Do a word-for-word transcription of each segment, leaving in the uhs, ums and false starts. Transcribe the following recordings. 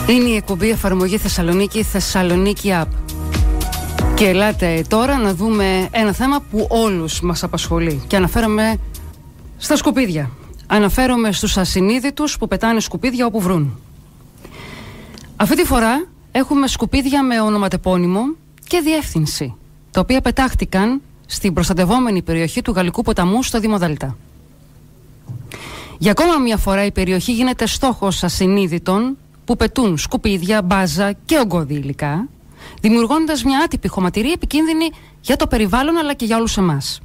Είναι η εκπομπή Εφαρμογή Θεσσαλονίκη, Θεσσαλονίκη App. Και ελάτε τώρα να δούμε ένα θέμα που όλους μας απασχολεί. Και αναφέρομαι στα σκουπίδια. Αναφέρομαι στους ασυνείδητους που πετάνε σκουπίδια όπου βρουν. Αυτή τη φορά έχουμε σκουπίδια με ονοματεπώνυμο και διεύθυνση, τα οποία πετάχτηκαν στην προστατευόμενη περιοχή του Γαλλικού ποταμού στο Δήμο Δέλτα. Για ακόμα μια φορά η περιοχή γίνεται στόχος ασυνείδητων που πετούν σκουπίδια, μπάζα και ογκώδη υλικά, δημιουργώντας μια άτυπη χωματερή επικίνδυνη για το περιβάλλον αλλά και για όλους εμάς.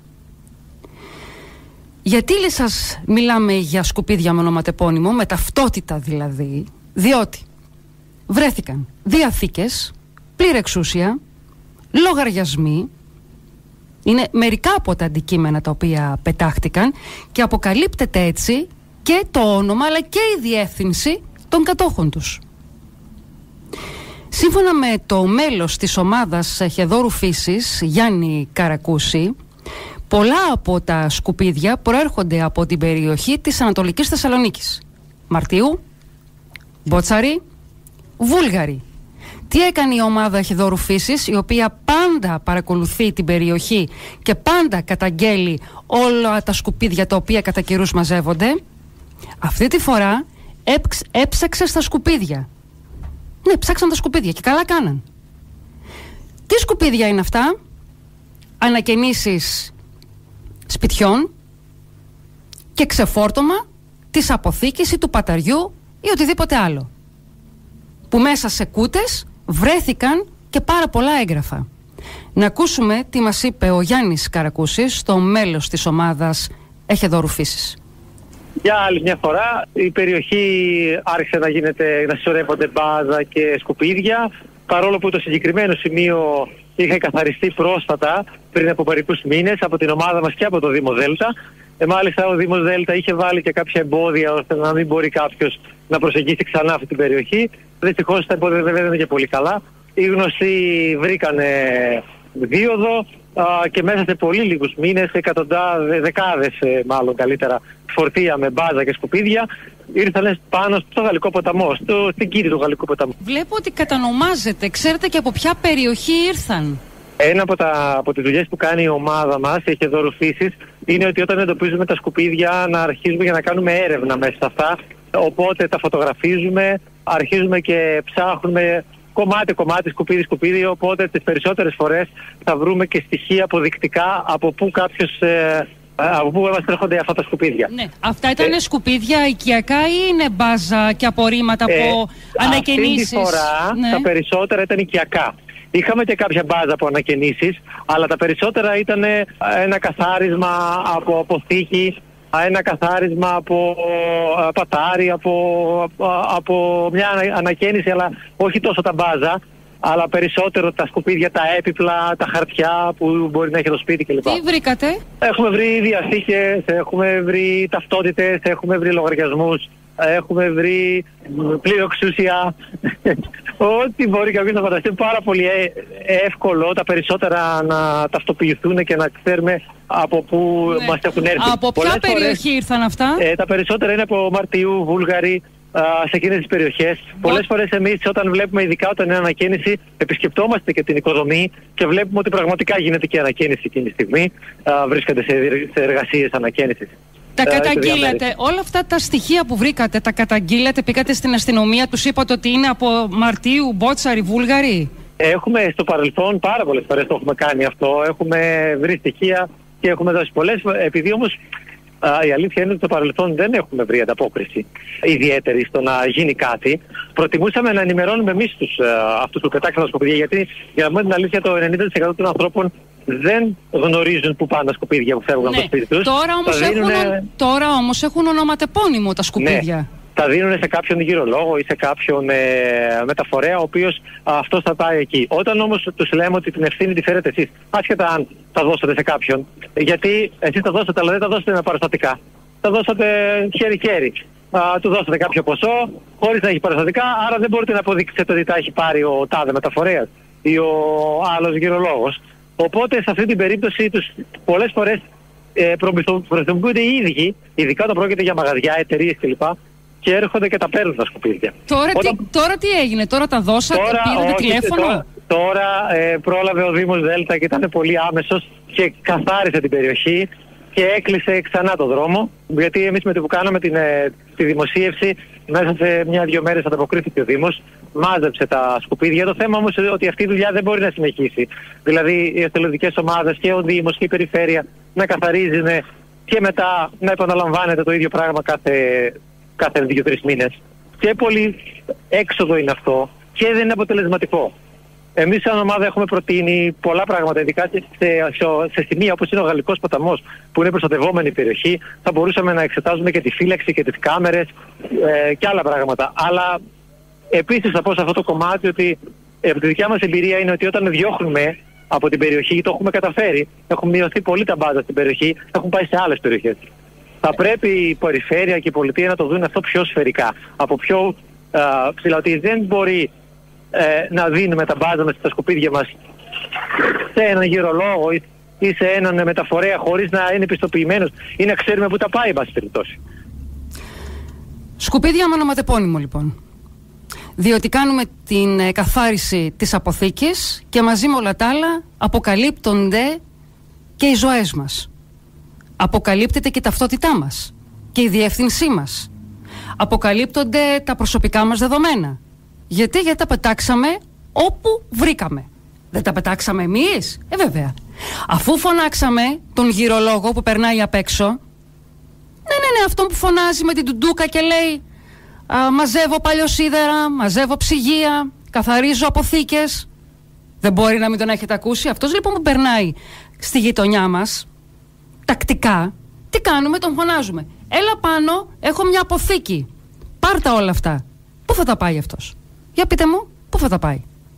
Γιατί σας μιλάμε για σκουπίδια με ονοματεπώνυμο, με ταυτότητα δηλαδή? Διότι βρέθηκαν διαθήκες, πλήρη εξούσια, λογαριασμοί. Είναι μερικά από τα αντικείμενα τα οποία πετάχτηκαν και αποκαλύπτεται έτσι και το όνομα αλλά και η διεύθυνση των κατόχων τους. Σύμφωνα με το μέλος της ομάδας Χεδόρου Φύσης, Γιάννη Καρακούση, πολλά από τα σκουπίδια προέρχονται από την περιοχή της Ανατολικής Θεσσαλονίκης. Μαρτίου, Μπότσαρη, Βούλγαρη. Τι έκανε η ομάδα Χεδόρου Φύσης, η οποία πάντα παρακολουθεί την περιοχή και πάντα καταγγέλει όλα τα σκουπίδια τα οποία κατά καιρούς μαζεύονται? Αυτή τη φορά έψ, έψαξε στα σκουπίδια. Ναι, ψάξαν τα σκουπίδια και καλά κάναν. Τι σκουπίδια είναι αυτά? Ανακαινήσεις σπιτιών και ξεφόρτωμα της αποθήκης ή του παταριού ή οτιδήποτε άλλο, που μέσα σε κούτες βρέθηκαν και πάρα πολλά έγγραφα. Να ακούσουμε τι μας είπε ο Γιάννης Καρακούσης, το μέλος της ομάδας Χεδόρου Φύσης. Για άλλη μια φορά η περιοχή άρχισε να γίνεται, να συσσωρεύονται μπάζα και σκουπίδια, παρόλο που το συγκεκριμένο σημείο είχε καθαριστεί πρόσφατα, πριν από μερικούς μήνες, από την ομάδα μας και από το Δήμο Δέλτα. Ε, μάλιστα ο Δήμος Δέλτα είχε βάλει και κάποια εμπόδια ώστε να μην μπορεί κάποιος να προσεγγίσει ξανά αυτή την περιοχή. Δυστυχώς τα εμπόδια δεν είναι και πολύ καλά. Οι γνωστοί βρήκανε δίωδο α, και μέσα σε πολύ λίγους μήνες, εκατοντάδες, δεκάδες μάλλον καλύτερα, φορτία με μπάζα και σκουπίδια ήρθαν πάνω στο Γαλλικό ποταμό, στο, στην κήτη του Γαλλικού ποταμού. Βλέπω ότι κατανομάζεται. Ξέρετε και από ποια περιοχή ήρθαν? Ένα από, τα, από τις δουλειές που κάνει η ομάδα μας, η Χεδόρου Φύσης, είναι ότι όταν εντοπίζουμε τα σκουπίδια να αρχίζουμε για να κάνουμε έρευνα μέσα σε αυτά. Οπότε τα φωτογραφίζουμε, αρχίζουμε και ψάχνουμε κομμάτι-κομμάτι, σκουπίδι-σκουπίδι. Οπότε τις περισσότερες φορές θα βρούμε και στοιχεία αποδεικτικά από πού κάποιος... Ε, από πού μας έρχονται αυτά τα σκουπίδια. Ναι. Αυτά ήταν ε, σκουπίδια οικιακά ή είναι μπάζα και απορρίμματα από ε, ανακαινήσεις? Αυτή τη φορά ναι. Τα περισσότερα ήταν οικιακά. Είχαμε και κάποια μπάζα από ανακαινήσεις, αλλά τα περισσότερα ήταν ένα καθάρισμα από αποθήκη, ένα καθάρισμα από πατάρι, από, από μια ανακαίνιση, αλλά όχι τόσο τα μπάζα, αλλά περισσότερο τα σκουπίδια, τα έπιπλα, τα χαρτιά που μπορεί να έχει το σπίτι κλπ. Τι βρήκατε? Έχουμε βρει διαθήκες, έχουμε βρει ταυτότητες, έχουμε βρει λογαριασμούς, έχουμε βρει πλήρω εξουσία. Ό,τι μπορεί κάποιος να φανταστεί. Πάρα πολύ εύκολο τα περισσότερα να ταυτοποιηθούν και να ξέρουμε από πού ναι. μας έχουν έρθει. Από ποια Πολλές περιοχή φορές, ήρθαν αυτά? Ε, τα περισσότερα είναι από Μαρτίου, Βούλγαρη, α, σε εκείνες τις περιοχές. What? Πολλές φορές εμείς όταν βλέπουμε, ειδικά όταν είναι ανακαίνιση, επισκεπτόμαστε και την οικοδομή και βλέπουμε ότι πραγματικά γίνεται και ανακαίνιση εκείνη τη στιγμή. Α, βρίσκονται σε, σε εργασίες ανακαίνισης. Τα καταγγείλατε, όλα αυτά τα στοιχεία που βρήκατε, τα καταγγείλατε, πήγατε στην αστυνομία, τους είπατε ότι είναι από Μαρτίου, Μπότσαρη, Βούλγαρη? Έχουμε στο παρελθόν πάρα πολλές φορές το έχουμε κάνει αυτό, έχουμε βρει στοιχεία και έχουμε δώσει πολλές, επειδή όμως α, η αλήθεια είναι ότι στο παρελθόν δεν έχουμε βρει ανταπόκριση ιδιαίτερη στο να γίνει κάτι. Προτιμούσαμε να ενημερώνουμε εμείς τους, αυτούς που πετάξαν τα σκουπίδια, γιατί για να πούμε την αλήθεια το ενενήντα τοις εκατό των ανθρώπων δεν γνωρίζουν που πάνε τα σκουπίδια που φεύγουν ναι. από το σπίτι τους. Τώρα όμως, δίνουνε... έχουν, τώρα όμως έχουν ονοματεπώνυμο τα σκουπίδια. Ναι. Τα δίνουν σε κάποιον γυρολόγο ή σε κάποιον ε, μεταφορέα, ο οποίος αυτός θα πάει εκεί. Όταν όμως τους λέμε ότι την ευθύνη τη φέρετε εσείς, άσχετα αν τα δώσετε σε κάποιον, γιατί εσείς τα δώσατε, αλλά δεν τα δώσατε με παραστατικά. Τα δώσατε χέρι-χέρι. Του δώσατε κάποιο ποσό, χωρίς να έχει παραστατικά, άρα δεν μπορείτε να αποδείξετε ότι τα έχει πάρει ο τάδε μεταφορέας ή ο άλλος γυρολόγος. Οπότε σε αυτή την περίπτωση τους πολλές φορές ε, προστατεύονται οι ίδιοι, ειδικά όταν πρόκειται για μαγαζιά, εταιρείες κλπ. και έρχονται και τα παίρνουν τα σκουπίδια. Τώρα, Όταν... τι, τώρα τι έγινε, τώρα τα δώσατε, τώρα, πήρατε όχι, τηλέφωνο. Τώρα, τώρα ε, πρόλαβε ο Δήμος Δέλτα και ήταν πολύ άμεσος και καθάρισε την περιοχή και έκλεισε ξανά το δρόμο, γιατί εμείς με το που κάναμε την, ε, τη δημοσίευση μέσα σε μια-δυο μέρες ανταποκρίθηκε ο Δήμος, μάζεψε τα σκουπίδια. Το θέμα όμως είναι ότι αυτή η δουλειά δεν μπορεί να συνεχίσει. Δηλαδή οι εθελοντικές ομάδες και ο Δήμος και η Περιφέρεια να καθαρίζουν και μετά να επαναλαμβάνεται το ίδιο πράγμα κάθε, κάθε δύο-τρεις μήνες. Και πολύ έξοδο είναι αυτό και δεν είναι αποτελεσματικό. Εμείς σαν ομάδα έχουμε προτείνει πολλά πράγματα, ειδικά σε, σε, σε σημεία όπως είναι ο Γαλλικός ποταμός, που είναι προστατευόμενη περιοχή. Θα μπορούσαμε να εξετάζουμε και τη φύλαξη και τις κάμερες ε, και άλλα πράγματα. Αλλά επίσης θα πω σε αυτό το κομμάτι ότι ε, από τη δικιά μας εμπειρία είναι ότι όταν διώχνουμε από την περιοχή, το έχουμε καταφέρει, έχουν μειωθεί πολύ τα μπάζα στην περιοχή, έχουν πάει σε άλλες περιοχές. Θα πρέπει η περιφέρεια και η πολιτεία να το δουν αυτό πιο σφαιρικά, από πιο ε, ψηλά, ότι δεν μπορεί Ε, να δίνουμε τα μπάζα μας στα σκουπίδια μας σε έναν γυρολόγο ή, ή σε έναν μεταφορέα χωρίς να είναι πιστοποιημένος ή να ξέρουμε πού τα πάει, εν πάση περιπτώσει. Σκουπίδια με ονοματεπώνυμο λοιπόν. Διότι κάνουμε την ε, καθάριση της αποθήκης και μαζί με όλα τα άλλα αποκαλύπτονται και οι ζωές μας. Αποκαλύπτεται και η ταυτότητά μας και η διεύθυνσή μας. Αποκαλύπτονται τα προσωπικά μας δεδομένα. Γιατί, γιατί τα πετάξαμε όπου βρήκαμε. Δεν τα πετάξαμε εμείς. Ε, βέβαια. Αφού φωνάξαμε τον γυρολόγο που περνάει απ' έξω, ναι, ναι, ναι, αυτόν που φωνάζει με την τουντούκα και λέει α, μαζεύω παλιοσίδερα, μαζεύω ψυγεία, καθαρίζω αποθήκες. Δεν μπορεί να μην τον έχετε ακούσει. Αυτός λοιπόν που περνάει στη γειτονιά μας, τακτικά, τι κάνουμε, τον φωνάζουμε. Έλα πάνω, έχω μια αποθήκη. Πάρτα όλα αυτά. Πού θα τα πάει αυτός? Για πείτε μου, πού θα τα πάει?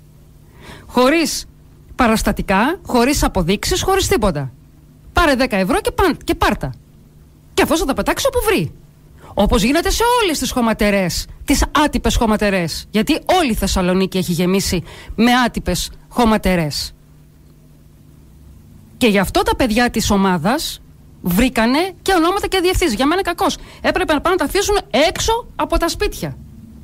Χωρίς παραστατικά, χωρίς αποδείξεις, χωρίς τίποτα. Πάρε δέκα ευρώ και, πάν, και πάρτα. Και αυτός θα τα πετάξει όπου βρει. Όπως γίνεται σε όλες τις χωματερές, τις άτυπες χωματερές. Γιατί όλη η Θεσσαλονίκη έχει γεμίσει με άτυπες χωματερές. Και γι' αυτό τα παιδιά της ομάδας βρήκανε και ονόματα και διευθύνσεις. Για μένα κακός. Έπρεπε να πάνε να τα αφήσουν έξω από τα σπίτια.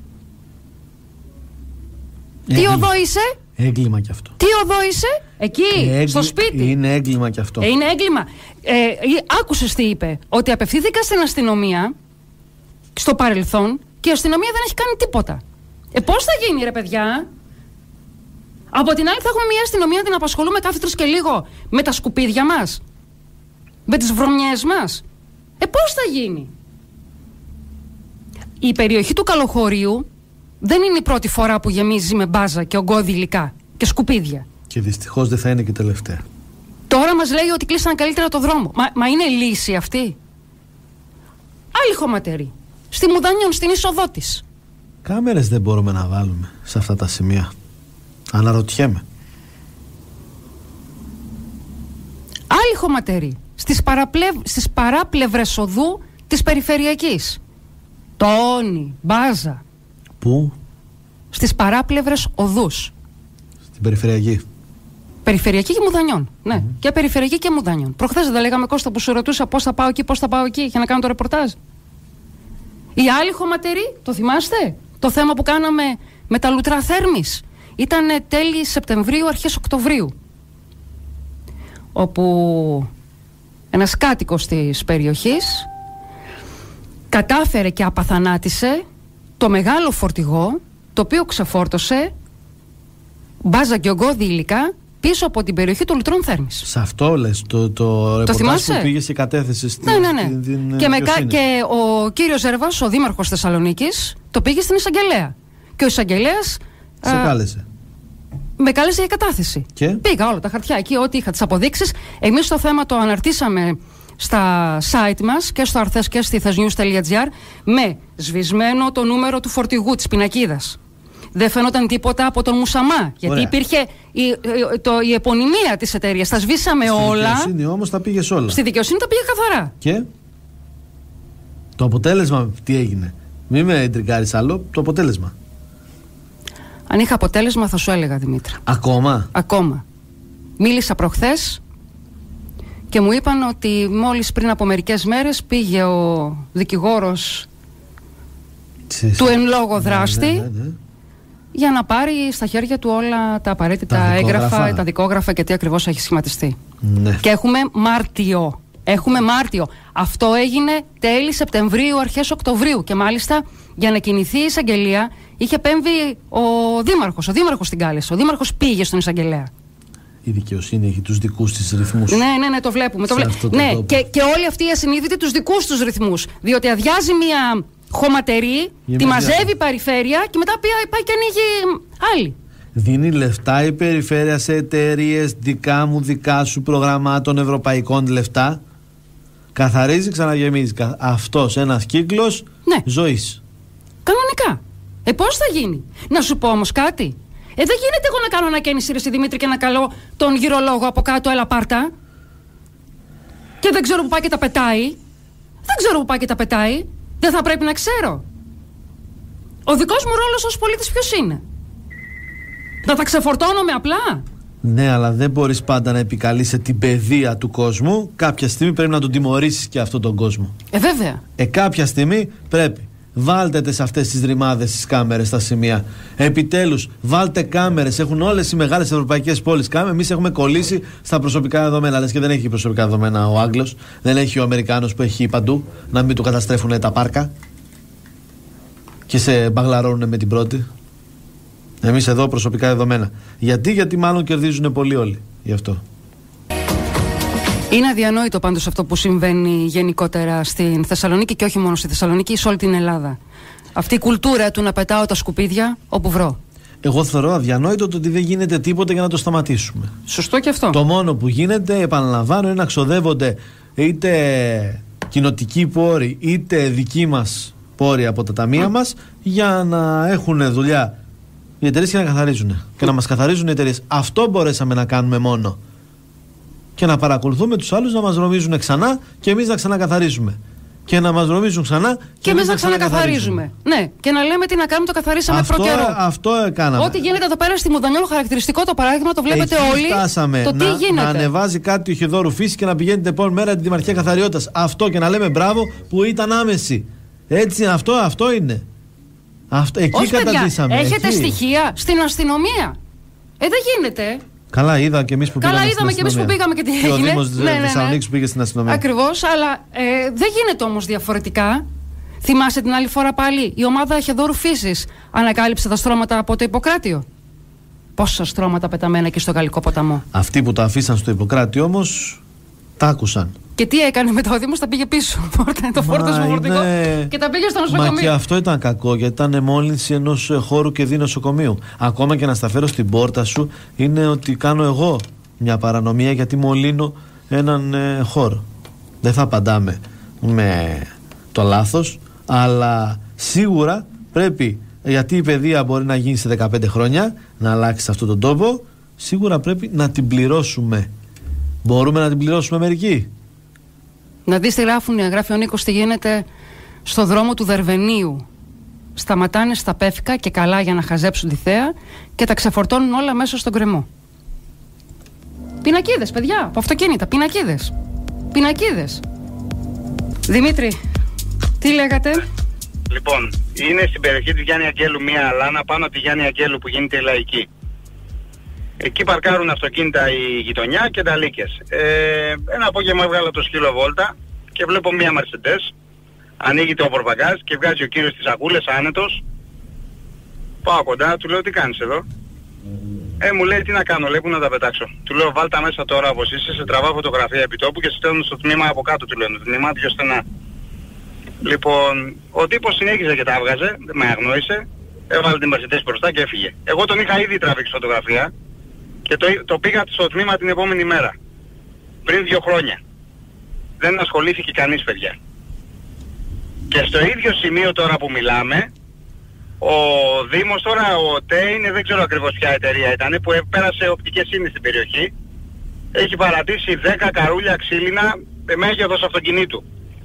Τι οδό είσαι? Έγκλημα κι αυτό. Τι οδό είσαι? Εκεί, Έγκλη... στο σπίτι. Είναι έγκλημα κι αυτό. Ε, είναι έγκλημα. Ε, άκουσες τι είπε? Ότι απευθύνθηκα στην αστυνομία στο παρελθόν και η αστυνομία δεν έχει κάνει τίποτα. Ε, πώς θα γίνει ρε παιδιά? Από την άλλη θα έχουμε μια αστυνομία να την απασχολούμε κάθε τρεις και λίγο με τα σκουπίδια μας, με τις βρωμιές μας. Ε, πώς θα γίνει? Η περιοχή του Καλοχωρίου δεν είναι η πρώτη φορά που γεμίζει με μπάζα και ογκώδη υλικά και σκουπίδια. Και δυστυχώς δεν θα είναι και τελευταία. Τώρα μας λέει ότι κλείσαν καλύτερα το δρόμο. Μα, μα είναι λύση αυτή? Άλλη χωματερή. Στη Μουδανιών, στην είσοδό της. Κάμερες δεν μπορούμε να βάλουμε σε αυτά τα σημεία? Αναρωτιέμαι. Άλλη χωματερή. Στις, παραπλευ... στις παράπλευρες οδού της περιφερειακής. Τόνι, μπάζα. Πού? Στις παράπλευρες οδούς. Στην περιφερειακή. Περιφερειακή και Μουδανιών. Ναι, mm-hmm. και περιφερειακή και Μουδανιών. Προχθές δεν λέγαμε, Κώστα, που σου ρωτούσα πώς θα πάω εκεί, πώς θα πάω εκεί, για να κάνω το ρεπορτάζ. Η άλλη χωματερή, το θυμάστε? Το θέμα που κάναμε με τα λουτρά θέρμης. Ήταν τέλη Σεπτεμβρίου, αρχές Οκτωβρίου. Όπου ένας κάτοικος της περιοχής κατάφερε και απαθανάτησε το μεγάλο φορτηγό, το οποίο ξεφόρτωσε μπάζα και ογκώδη υλικά πίσω από την περιοχή των λουτρών θέρμης. Σε αυτό λες, το, το ρεπορτάζ που πήγε σε κατέθεση στην, ναι, ναι, ναι. Την, την και, με, και ο κύριος Ζέρβας, ο δήμαρχος Θεσσαλονίκης, το πήγε στην εισαγγελέα. Και ο εισαγγελέας σε α, κάλεσε. Με κάλεσε για κατάθεση. Και? Πήγα όλα τα χαρτιά εκεί, ό,τι είχα, τις αποδείξεις. Εμείς το θέμα το αναρτήσαμε στα site μας και στο αρθές και στη thesnews.gr με σβησμένο το νούμερο του φορτηγού της πινακίδας. Δεν φαινόταν τίποτα από τον Μουσαμά, γιατί Ωραία. υπήρχε η, το, η επωνυμία της εταιρείας. Τα σβήσαμε Στη όλα. Στη δικαιοσύνη όμως τα πήγες όλα. Στη δικαιοσύνη τα πήγε καθαρά. Και το αποτέλεσμα τι έγινε? Μη με εντριγκάρεις άλλο, το αποτέλεσμα. Αν είχα αποτέλεσμα θα σου έλεγα, Δημήτρη. Ακόμα? Ακόμα. Μίλησα προχθές και μου είπαν ότι μόλις πριν από μερικές μέρες πήγε ο δικηγόρος Τσι, του εν λόγω δράστη, ναι, ναι, ναι, ναι. για να πάρει στα χέρια του όλα τα απαραίτητα τα έγγραφα, τα δικόγραφα και τι ακριβώς έχει σχηματιστεί. Ναι. Και έχουμε Μάρτιο. Έχουμε Μάρτιο. Αυτό έγινε τέλη Σεπτεμβρίου, αρχές Οκτωβρίου. Και μάλιστα για να κινηθεί η εισαγγελία είχε επέμβει ο Δήμαρχος. Ο Δήμαρχος την κάλεσε. Ο Δήμαρχος πήγε στον εισαγγελέα. Η δικαιοσύνη έχει τους δικούς της ρυθμούς. Ναι, ναι, ναι, το βλέπουμε. Το βλέ... ναι, και, και όλοι αυτοί οι ασυνείδητοι τους δικούς τους ρυθμούς. Διότι αδειάζει μια χωματερή, τη μαζεύει η περιφέρεια και μετά πάει και ανοίγει άλλη. Δίνει λεφτά η περιφέρεια σε εταιρείες δικά μου, δικά σου, προγραμμάτων ευρωπαϊκών λεφτά. Καθαρίζει, ξαναγεμίζει. Αυτός ένας κύκλος, ναι, ζωής. Κανονικά. Ε, πώς θα γίνει? Να σου πω όμως κάτι. Ε, δεν γίνεται εγώ να κάνω ανακαίνιση, ρε Δημήτρη, και να καλώ τον γυρολόγο από κάτω, έλα πάρτα. Και δεν ξέρω που πάει και τα πετάει. Δεν ξέρω που πάει και τα πετάει. Δεν θα πρέπει να ξέρω? Ο δικός μου ρόλος ως πολίτης ποιος είναι? Να τα ξεφορτώνομαι απλά? Ναι, αλλά δεν μπορείς πάντα να επικαλείσαι την παιδεία του κόσμου. Κάποια στιγμή πρέπει να τον τιμωρήσεις και αυτόν τον κόσμο. Ε, βέβαια. Ε, κάποια στιγμή πρέπει. Βάλτε σε αυτές τις ρημάδες τις κάμερες στα σημεία. Επιτέλους, βάλτε κάμερες. Έχουν όλες οι μεγάλες ευρωπαϊκές πόλεις κάμερες. Εμείς έχουμε κολλήσει στα προσωπικά δεδομένα. Λες και δεν έχει προσωπικά δεδομένα ο Άγγλος. Δεν έχει ο Αμερικάνος που έχει παντού. Να μην του καταστρέφουν τα πάρκα. Και σε μπαγλαρώνουν με την πρώτη. Εμείς εδώ προσωπικά δεδομένα. Γιατί, γιατί μάλλον κερδίζουν πολύ όλοι. Γι' αυτό. Είναι αδιανόητο πάντως αυτό που συμβαίνει γενικότερα στην Θεσσαλονίκη και όχι μόνο στη Θεσσαλονίκη, σε όλη την Ελλάδα. Αυτή η κουλτούρα του να πετάω τα σκουπίδια όπου βρω. Εγώ θεωρώ αδιανόητο το ότι δεν γίνεται τίποτα για να το σταματήσουμε. Σωστό και αυτό. Το μόνο που γίνεται, επαναλαμβάνω, είναι να ξοδεύονται είτε κοινοτικοί πόροι είτε δικοί μας πόροι από τα ταμεία mm. μας για να έχουν δουλειά οι εταιρείες και να καθαρίζουν. Mm. Και να μας καθαρίζουν οι εταιρείες. Αυτό μπορέσαμε να κάνουμε μόνο. Και να παρακολουθούμε τους άλλους να μας ρομίζουν ξανά και εμείς να ξανακαθαρίζουμε. Και να μας ρομίζουν ξανά και, και εμείς να ξανακαθαρίζουμε. Ναι, και να λέμε τι να κάνουμε, το καθαρίσαμε αυτό, προ καιρό. Αυτό έκαναμε. Ό,τι γίνεται εδώ πέρα στη Μουδανιόλο, χαρακτηριστικό το παράδειγμα, το βλέπετε εκεί όλοι. Φτάσαμε το τι να, γίνεται. Να ανεβάζει κάτι ο Χιδόρου Φύση και να πηγαίνει την επόμενη μέρα την Δημαρχία Καθαριότητας. Αυτό και να λέμε μπράβο που ήταν άμεση. Έτσι, αυτό, αυτό είναι. Αυτό, εκεί όχι, καταντήσαμε. Παιδιά, έχετε εκεί. στοιχεία στην αστυνομία. Ε, δεν γίνεται. Καλά, είδα και εμείς που πήγαμε. Καλά, είδαμε και εμείς που πήγαμε και τι έγινε. Και ο Δήμος της ναι, ναι, ναι. Θεσσαλονίκης που πήγε στην αστυνομία. Ακριβώς, αλλά ε, δεν γίνεται όμως διαφορετικά. Θυμάσαι την άλλη φορά πάλι η ομάδα Χεδόρου Φύσης ανακάλυψε τα στρώματα από το Ιπποκράτιο. Πόσα στρώματα πεταμένα εκεί στο Γαλλικό ποταμό. Αυτοί που τα αφήσαν στο Ιπποκράτιο όμως τα άκουσαν. Και τι έκανε μετά ο Δήμος? Τα πήγε πίσω. Το φόρτωσμα φορτικό και τα πήγε στο νοσοκομείο. Μα και αυτό ήταν κακό, γιατί ήταν μόλυνση ενός χώρου και δι νοσοκομείου. Ακόμα και να στα φέρω στην πόρτα σου είναι ότι κάνω εγώ μια παρανομία γιατί μολύνω έναν ε, χώρο. Δεν θα απαντάμε με το λάθος, αλλά σίγουρα πρέπει, γιατί η παιδεία μπορεί να γίνει σε δεκαπέντε χρόνια, να αλλάξει σε αυτόν τον τόπο, σίγουρα πρέπει να την πληρώσουμε. Μπορούμε να την πληρώσουμε μερικοί? Να δεις τι γράφουν, γράφει ο Νίκος, τι γίνεται στο δρόμο του Δερβενίου. Σταματάνε στα πέφικα και καλά για να χαζέψουν τη θέα και τα ξεφορτώνουν όλα μέσα στον κρεμό. Πινακίδες, παιδιά, από αυτοκίνητα, πινακίδες. Πινακίδες. Δημήτρη, τι λέγατε? Λοιπόν, είναι στην περιοχή της Γιάννη Αγγέλου μια αλάνα πάνω από τη Γιάννη Αγγέλου που γίνεται η Λαϊκή. Εκεί παρκάρουν αυτοκίνητα η γειτονιά και τα λύκες. Ε, ένα απόγευμα έβγαλα το σκύλο βόλτα και βλέπω μία Mercedes. Ανοίγει ο πορπαγκάζ και βγάζει ο κύριος τις σακούλες άνετος. Πάω κοντά, του λέω τι κάνεις εδώ? Ε, μου λέει τι να κάνω, λέει, που να τα πετάξω. Του λέω βάλτα μέσα τώρα όπως είσαι, σε τραβάω φωτογραφία επιτόπου και σε στέλνω στο τμήμα από κάτω, του λέω, το τμήμα πιο στενά. Λοιπόν, ο τύπος συνέχιζε και τα έβγαζε, με αγνόησε, έβαλε την Mercedes μπροστά και έφυγε. Εγώ τον είχα ήδη τραβήξει φωτογραφία και το, το πήγα στο τμήμα την επόμενη μέρα. Πριν δύο χρόνια. Δεν ασχολήθηκε κανείς, παιδιά. Και στο ίδιο σημείο τώρα που μιλάμε, ο Δήμος τώρα, ο ΤΕ είναι, δεν ξέρω ακριβώς ποια εταιρεία ήταν, που πέρασε οπτικές ίνες στην περιοχή. Έχει παρατήσει δέκα καρούλια ξύλινα με μέγεθος αυτοκινήτου.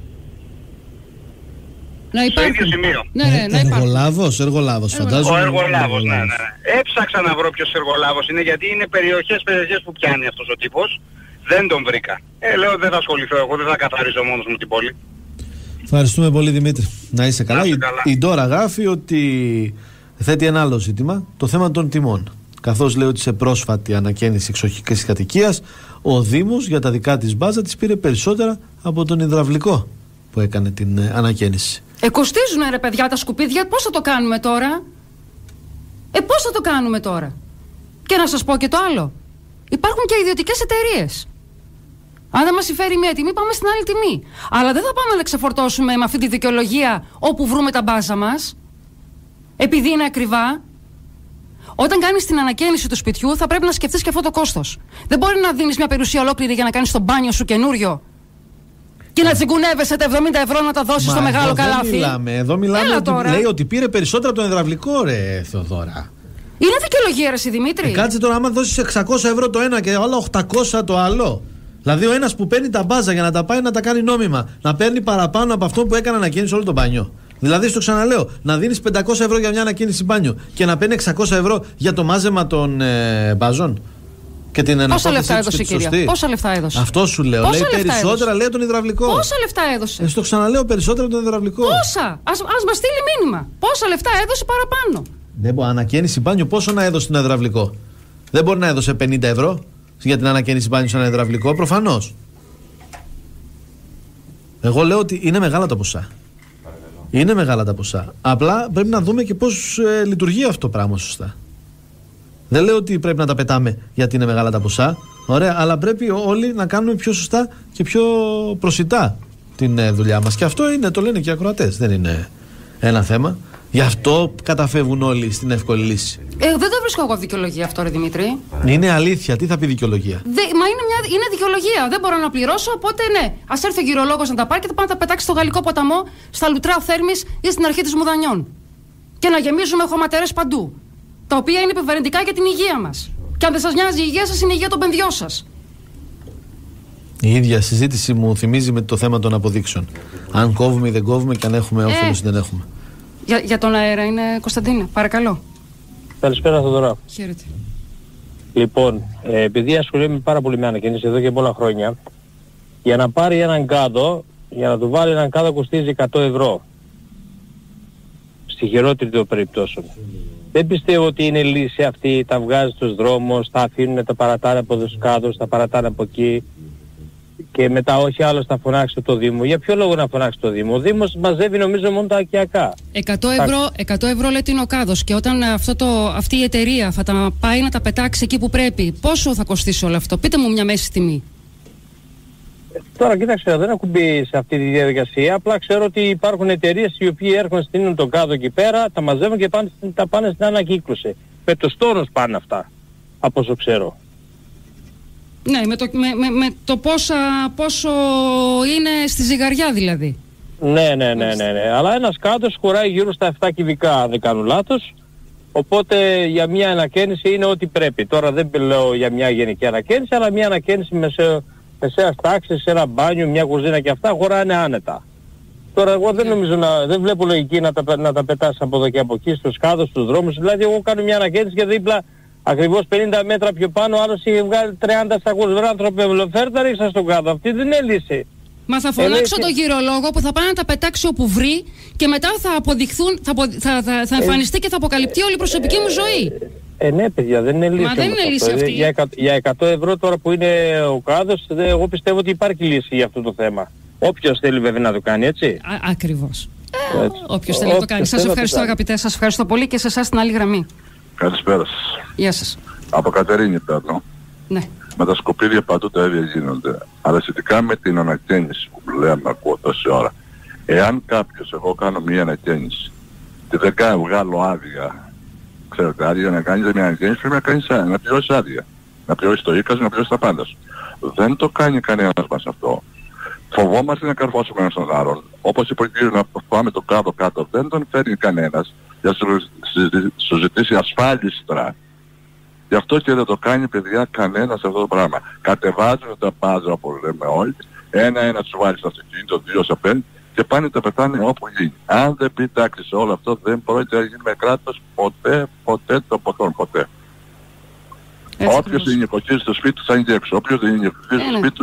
Να στο ίδιο σημείο. Ναι, ναι, να εργολάβος, εργολάβος, φαντάζομαι. Ο εργολάβος, ναι, ναι. Έψαξα να βρω ποιος εργολάβος είναι, γιατί είναι περιοχές, περιοχές που πιάνει αυτός ο τύπος. Δεν τον βρήκα. Ε, λέω δεν θα ασχοληθώ εγώ, δεν θα καθαρίζω μόνος μου την πόλη. Ευχαριστούμε πολύ, Δημήτρη. Να είσαι καλά. είσαι καλά. Η, η Ντόρα γράφει ότι θέτει ένα άλλο ζήτημα, το θέμα των τιμών. Καθώς λέει ότι σε πρόσφατη ανακαίνιση εξοχικής κατοικίας, ο Δήμος για τα δικά της μπάζα της πήρε περισσότερα από τον υδραυλικό που έκανε την ε, ανακαίνιση. Ε, κοστίζουνε ρε παιδιά τα σκουπίδια, πώς θα το κάνουμε τώρα? Ε, πώς θα το κάνουμε τώρα? Και να σας πω και το άλλο. Υπάρχουν και ιδιωτικές εταιρείες. Αν δεν μας συμφέρει μία τιμή, πάμε στην άλλη τιμή. Αλλά δεν θα πάμε να ξεφορτώσουμε με αυτή τη δικαιολογία όπου βρούμε τα μπάζα μας, επειδή είναι ακριβά. Όταν κάνεις την ανακαίνιση του σπιτιού, θα πρέπει να σκεφτείς και αυτό το κόστος. Δεν μπορεί να δίνεις μια περιουσία ολόκληρη για να κάνεις το μπάνιο σου καινούριο και να τσιγκουνεύεσαι τα εβδομήντα ευρώ να τα δώσεις στο μεγάλο καλάθι. Δεν μιλάμε. Εδώ μιλάμε ότι τώρα. Λέει ότι πήρε περισσότερα από τον υδραυλικό, ρε Θεοδώρα. Είναι δικαιολογία, ρε εσύ Δημήτρη. Ε, κάτσε τώρα, άμα δώσεις εξακόσια ευρώ το ένα και άλλο οκτακόσια το άλλο. Δηλαδή, ο ένας που παίρνει τα μπάζα για να τα πάει να τα κάνει νόμιμα, να παίρνει παραπάνω από αυτό που έκανε ανακαίνιση όλο το μπάνιο. Δηλαδή, στο ξαναλέω, να δίνεις πεντακόσια ευρώ για μια ανακαίνιση μπάνιο και να παίρνει εξακόσια ευρώ για το μάζεμα των ε, μπάζων. Και την Πόσα λεφτά έδωσε η κυρία? Πόσα λεφτά έδωσε? Αυτό σου λέω. Πόσα λέει περισσότερα, έδωσε? λέει τον υδραυλικό. Πόσα λεφτά έδωσε? Ε, στο ξαναλέω, περισσότερα από τον υδραυλικό. Πόσα? Ας, ας μας στείλει μήνυμα. Πόσα λεφτά έδωσε παραπάνω? Δεν μπορεί. Ανακαίνιση μπάνιο, πόσο να έδωσε τον υδραυλικό? Δεν μπορεί να έδωσε πενήντα ευρώ για την ανακαίνιση μπάνιο σε ένα υδραυλικό, προφανώς. Εγώ λέω ότι είναι μεγάλα τα ποσά. Είναι μεγάλα τα ποσά. Απλά πρέπει να δούμε και πώς ε, λειτουργεί αυτό το πράγμα σωστά. Δεν λέω ότι πρέπει να τα πετάμε γιατί είναι μεγάλα τα ποσά. Ωραία, αλλά πρέπει όλοι να κάνουμε πιο σωστά και πιο προσιτά την ε, δουλειά μας. Και αυτό είναι, το λένε και οι ακροατές. Δεν είναι ένα θέμα. Γι' αυτό καταφεύγουν όλοι στην εύκολη λύση. Ε, δεν το βρίσκω εγώ δικαιολογία αυτό, ρε Δημήτρη. Είναι αλήθεια. Τι θα πει δικαιολογία? Δε, μα είναι, μια, είναι δικαιολογία. Δεν μπορώ να πληρώσω, οπότε ναι. Ας έρθει ο γυρολόγος να τα πάρει και θα πάει να τα πετάξει στο γαλλικό ποταμό, στα λουτρά Θέρμης ή στην αρχή της Μουδανιών. Και να γεμίζουμε χωματερές παντού. Τα οποία είναι επιβαρυντικά για την υγεία μας. Και αν δεν σας νοιάζει η υγεία σας, είναι η υγεία των παιδιών σας. Η ίδια συζήτηση μου θυμίζει με το θέμα των αποδείξεων. Αν κόβουμε ή δεν κόβουμε και αν έχουμε όφελος ή δεν έχουμε. Για, για τον αέρα είναι, Κωνσταντίνε, παρακαλώ. Καλησπέρα, Θοδωρά. Χαίρετε. Λοιπόν, ε, επειδή ασχολούμαι πάρα πολύ με ανακαίνιση εδώ και πολλά χρόνια, για να πάρει έναν κάδο, για να του βάλει έναν κάδο κοστίζει εκατό ευρώ. Στη χειρότερη των περιπτώσεων. Δεν πιστεύω ότι είναι λύση αυτή, τα βγάζει στους δρόμους, τα αφήνουν, τα παρατάνε από τους κάδους, τα παρατάνε από εκεί και μετά όχι άλλο θα φωνάξει το Δήμο. Για ποιο λόγο να φωνάξει το Δήμο? Ο Δήμος μαζεύει νομίζω μόνο τα οικιακά. εκατό ευρώ, εκατό ευρώ λέει είναι ο κάδος και όταν αυτό το, αυτή η εταιρεία θα τα πάει να τα πετάξει εκεί που πρέπει, πόσο θα κοστίσει όλο αυτό? Πείτε μου μια μέση τιμή. Τώρα κοίταξε, δεν έχω μπει σε αυτή τη διαδικασία, απλά ξέρω ότι υπάρχουν εταιρείες οι οποίοι έρχονται, στείλουν τον κάδο εκεί πέρα, τα μαζεύουν και πάνε, τα πάνε στην ανακύκλωση. Με το στόνος πάνε αυτά, από όσο ξέρω. Ναι, με το, με, με, με το πόσα, πόσο είναι στη ζυγαριά δηλαδή. Ναι, ναι, ναι, ναι, ναι. Αλλά ένας κάδος χωράει γύρω στα επτά κυβικά, αν δεν κάνω λάθος. Οπότε για μια ανακαίνιση είναι ό,τι πρέπει. Τώρα δεν λέω για μια γενική ανακαίνιση, αλλά μια ανακαίνιση μεσαίας μεσαίας τάξης, σε ένα μπάνιο, μια κουζίνα και αυτά χωράνε άνετα. Τώρα εγώ δεν νομίζω να, δεν βλέπω λογική να τα, να τα πετάς από εδώ και από εκεί στους κάδους, στους δρόμους. Δηλαδή εγώ κάνω μια ανακαίνιση και δίπλα ακριβώς πενήντα μέτρα πιο πάνω, άλλος είχε βγάλει τριάντα σακούς. Βρε άνθρωπε, φέρτε ρίξα στον κάδο. Αυτή δεν είναι λύση. Μα θα φωνάξω τον γυρολόγο που θα πάει να τα πετάξει όπου βρει και μετά θα αποδειχθούν, θα, θα, θα, θα εμφανιστεί και θα αποκαλυπτεί όλη η προσωπική μου ζωή. Ε, ναι, παιδιά, δεν είναι λύση. Μα δεν είναι λύση αυτή. Για, για εκατό ευρώ τώρα που είναι ο κάδος, εγώ πιστεύω ότι υπάρχει λύση για αυτό το θέμα. Όποιος θέλει βέβαια να το κάνει, έτσι. Α, ακριβώς. Ε, Όποιος θέλει να το κάνει. Σας ευχαριστώ, αγαπητέ, σας ευχαριστώ πολύ και σε εσάς στην άλλη γραμμή. Καλησπέρα σας. Γεια σας. Από Κατερίνη παίρνω. Ναι. Με τα σκουπίδια παντού τα ίδια γίνονται. Αλλά σχετικά με την ανακαίνιση που λέμε, ακούω τόση ώρα. Εάν κάποιος, εγώ κάνω μια ανακαίνιση και δεν κάνω, βγάλω άδεια, ξέρετε, άδεια να κάνεις μια ανακαίνιση, πρέπει να, κάνεις, να πληρώσεις άδεια. Να πληρώσεις το οίκας, να πληρώσεις τα πάντα σου. Δεν το κάνει κανένας μας αυτό. Φοβόμαστε να καρφώσουμε ένας τον άλλον. Όπως είπε ο κύριος, να πάμε το κάτω κάτω, δεν τον φέρνει κανένας για να σου ζητήσει ασφάλιστρα. Γι' αυτό και δεν το κάνει, παιδιά, κανένας αυτό το πράγμα. Κατεβάζουν τα μπάζα που λέμε όλοι, ένα-ένα τους βάλει στο αυτοκίνητο, δύο σε πέντε και πάνε τα πετάνε όπου γίνει. Αν δεν πει τάξη σε όλο αυτό, δεν πρόκειται να γίνει με κράτος ποτέ, ποτέ το ποτόν, ποτέ. Όποιος είναι νοικοκύρης στο σπίτι του θα είναι έξω. Όποιος δεν είναι νοικοκύρης στο σπίτι του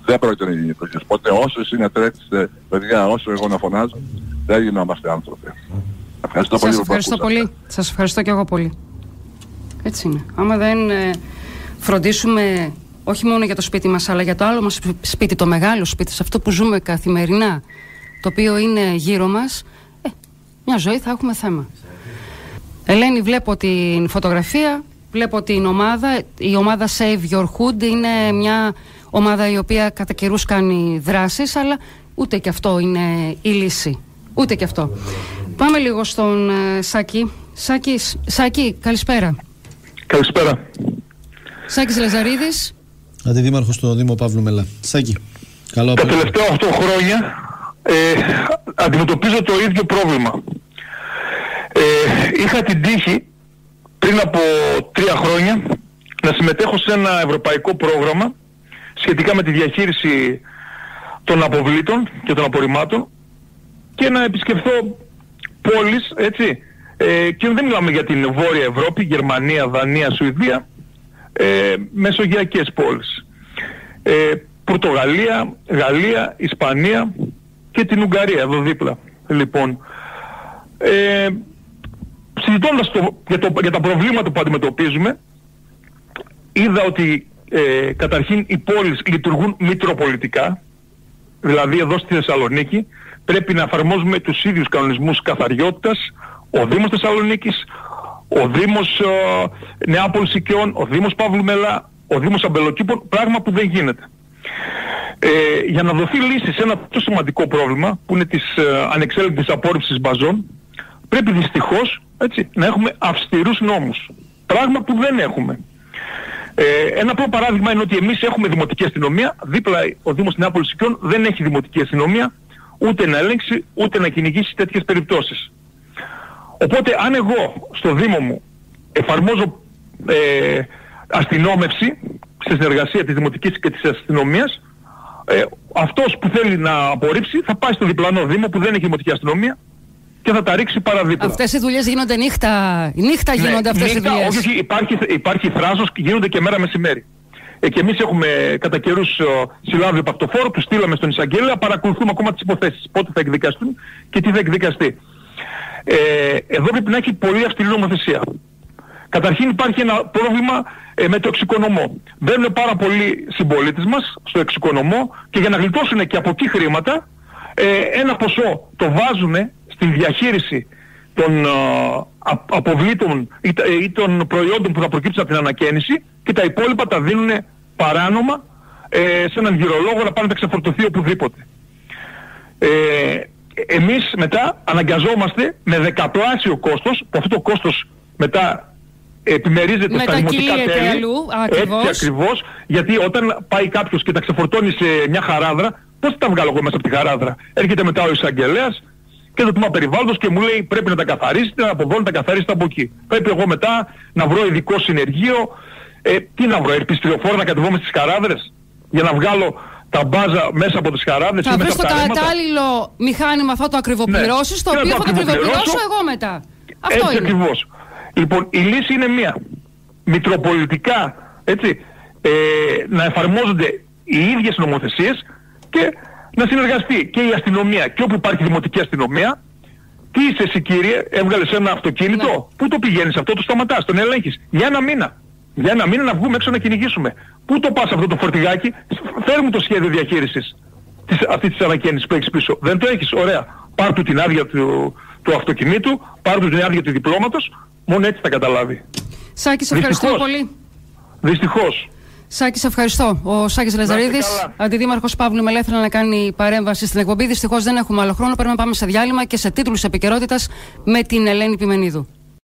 Δεν πρόκειται να γίνει εκλογές. Οπότε όσο εσύ να τρέξετε, παιδιά, όσο εγώ να φωνάζω, δεν γινόμαστε άνθρωποι. Ευχαριστώ πολύ. Σας ευχαριστώ πολύ. Σας ευχαριστώ και εγώ πολύ. Έτσι είναι. Άμα δεν ε, φροντίσουμε όχι μόνο για το σπίτι μας, αλλά για το άλλο μας σπίτι, το μεγάλο σπίτι, σε αυτό που ζούμε καθημερινά, το οποίο είναι γύρω μας, ε, μια ζωή θα έχουμε θέμα. Ελένη, βλέπω την φωτογραφία, βλέπω την ομάδα, η ομάδα Save Your Hood είναι μια ομάδα η οποία κατά καιρούς κάνει δράσεις, αλλά ούτε και αυτό είναι η λύση. Ούτε και αυτό. Πάμε λίγο στον uh, Σάκη. Σάκη, Σάκη, καλησπέρα. Καλησπέρα. Σάκης Λαζαρίδης. Αντιδήμαρχος στο Δήμο Παύλου Μελά. Σάκη, καλό Τα απόγευμα. τελευταία οκτώ χρόνια ε, αντιμετωπίζω το ίδιο πρόβλημα. Ε, είχα την τύχη πριν από τρία χρόνια να συμμετέχω σε ένα ευρωπαϊκό πρόγραμμα σχετικά με τη διαχείριση των αποβλήτων και των απορριμμάτων και να επισκεφθώ πόλεις, έτσι, ε, και δεν μιλάμε για την Βόρεια Ευρώπη, Γερμανία, Δανία, Σουηδία, ε, μεσογειακές πόλεις. Ε, Πορτογαλία, Γαλλία, Ισπανία και την Ουγγαρία, εδώ δίπλα. Λοιπόν, ε, συζητώντας το, για, το, για τα προβλήματα που αντιμετωπίζουμε, είδα ότι ε, καταρχήν οι πόλεις λειτουργούν μητροπολιτικά, δηλαδή εδώ στη Θεσσαλονίκη πρέπει να εφαρμόζουμε τους ίδιους κανονισμούς καθαριότητας, ο Δήμος Θεσσαλονίκης, ο Δήμος ε, Νεάπολης Οικειών, ο Δήμος Παύλου Μελά, ο Δήμος Αμπελοκήπων, πράγμα που δεν γίνεται. Ε, για να δοθεί λύση σε ένα τόσο σημαντικό πρόβλημα που είναι της ε, ανεξέλεγκτης απόρριψης μπαζών, πρέπει δυστυχώς, έτσι, να έχουμε αυστηρούς νόμους. Πράγμα που δεν έχουμε. Ε, ένα πρώτο παράδειγμα είναι ότι εμείς έχουμε δημοτική αστυνομία, δίπλα ο Δήμος Νεάπολης Οικειών δεν έχει δημοτική αστυνομία, ούτε να ελέγξει, ούτε να κυνηγήσει τέτοιες περιπτώσεις. Οπότε αν εγώ στο Δήμο μου εφαρμόζω ε, αστυνόμευση στη συνεργασία της δημοτικής και της αστυνομίας, ε, αυτός που θέλει να απορρίψει θα πάει στο διπλανό Δήμο που δεν έχει δημοτική αστυνομία και θα τα ρίξει παραδίπλα. Αυτές οι δουλειές γίνονται νύχτα, νύχτα γίνονται ναι, αυτές νύχτα, οι δουλειές. Όχι, όχι, υπάρχει, υπάρχει θράσος και γίνονται και μέρα μεσημέρι. Ε, και εμείς έχουμε κατά καιρούς συλλάβει πακτοφόρο, του στείλαμε στον εισαγγέλια, παρακολουθούμε ακόμα τις υποθέσεις, πότε θα εκδικαστούν και τι θα εκδικαστεί. Ε, εδώ πρέπει να έχει πολύ αυστηρή νομοθεσία. Καταρχήν υπάρχει ένα πρόβλημα ε, με το εξοικονομό. Μπαίνουν πάρα πολλοί συμπολίτες μας στο εξοικονομό και για να γλιτώσουν και από εκεί χρήματα, ε, ένα ποσό το βάζουν στην διαχείριση των ε, αποβλήτων ή, ή των προϊόντων που θα προκύψουν από την ανακαίνιση και τα υπόλοιπα τα δίνουν παράνομα ε, σε έναν γυρολόγο να πάνε να ξεφορτωθεί οπουδήποτε. Ε, εμείς μετά αναγκαζόμαστε με δεκαπλάσιο κόστος, που αυτό το κόστος μετά επιμερίζεται στα δημοτικά τέλη, αλλού, ακριβώς. Έτσι ακριβώς, γιατί όταν πάει κάποιος και τα ξεφορτώνει σε μια χαράδρα, πώς θα τα βγάλω εγώ μέσα από τη χαράδρα? Έρχεται μετά ο εισαγγελέας και το τμήμα περιβάλλοντος και μου λέει πρέπει να τα καθαρίσετε, από εδώ να τα καθαρίσετε από εκεί. Πρέπει εγώ μετά να βρω ειδικό συνεργείο, ε, τι να βρω, ερπιστριοφόρα να κατεβούμε στις χαράδρες για να βγάλω τα μπάζα μέσα από τις χαράδες. Θα βρεις το κατάλληλο μηχάνημα, θα το ακριβοπληρώσεις, ναι, το οποίο θα το ακριβοπληρώσω εγώ μετά. Αυτό έτσι είναι. Ακριβώς. Λοιπόν, η λύση είναι μία. Μητροπολιτικά, έτσι, ε, να εφαρμόζονται οι ίδιες νομοθεσίες και να συνεργαστεί και η αστυνομία και όπου υπάρχει δημοτική αστυνομία. Τι είσαι εσύ κύριε, έβγαλες ένα αυτοκίνητο, ναι. Πού το πηγαίνεις αυτό, το σταματάς, τον ελέγχεις. Για ένα μήνα. Για ένα μήνα να βγούμε έξω να κυνηγήσουμε. Πού το πας αυτό το φορτηγάκι, φέρ μου το σχέδιο διαχείρισης της, αυτής της ανακαίνησης που έχεις πίσω. Δεν το έχεις, ωραία. Πάρ' του την άδεια του, του αυτοκινήτου, πάρ' του την άδεια του διπλώματος, μόνο έτσι θα καταλάβει. Σάκη, σε ευχαριστώ πολύ. Δυστυχώς. Σάκη, σε ευχαριστώ. Ο Σάκης Λαζαρίδης, αντιδήμαρχος Παύλου Μελά, ήθελε να κάνει παρέμβαση στην εκπομπή. Δυστυχώς δεν έχουμε άλλο χρόνο. Πρέπει να πάμε σε διάλειμμα και σε τίτλους επικαιρότητας με την Ελένη Πιμενίδου.